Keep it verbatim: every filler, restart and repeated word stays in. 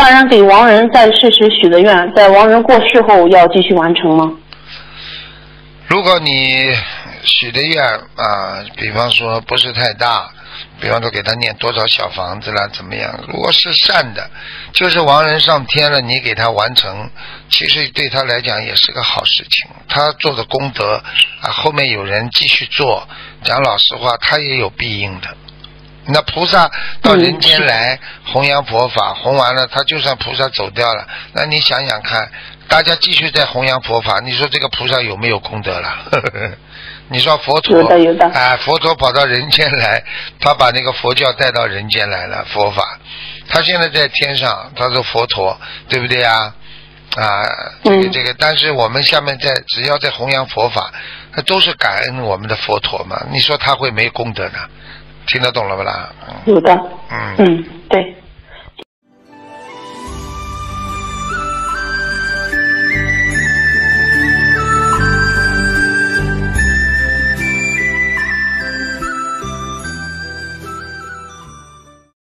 家人给亡人在世时许的愿，在亡人过世后要继续完成吗？ 如果你许的愿啊，比方说不是太大，比方说给他念多少小房子啦，怎么样？如果是善的，就是亡人上天了，你给他完成，其实对他来讲也是个好事情。他做的功德啊，后面有人继续做，讲老实话，他也有必应的。那菩萨到人间来弘扬佛法，弘完了，他就算菩萨走掉了，那你想想看，大家继续在弘扬佛法，你说这个菩萨有没有功德了？呵呵，你说佛陀有的有的， 哎、呃，佛陀跑到人间来，他把那个佛教带到人间来了，佛法，他现在在天上，他是佛陀，对不对啊？啊，这个这个，但是我们下面在只要在弘扬佛法，那都是感恩我们的佛陀嘛，你说他会没功德呢？听得懂了不啦？ 有的， 嗯嗯，对。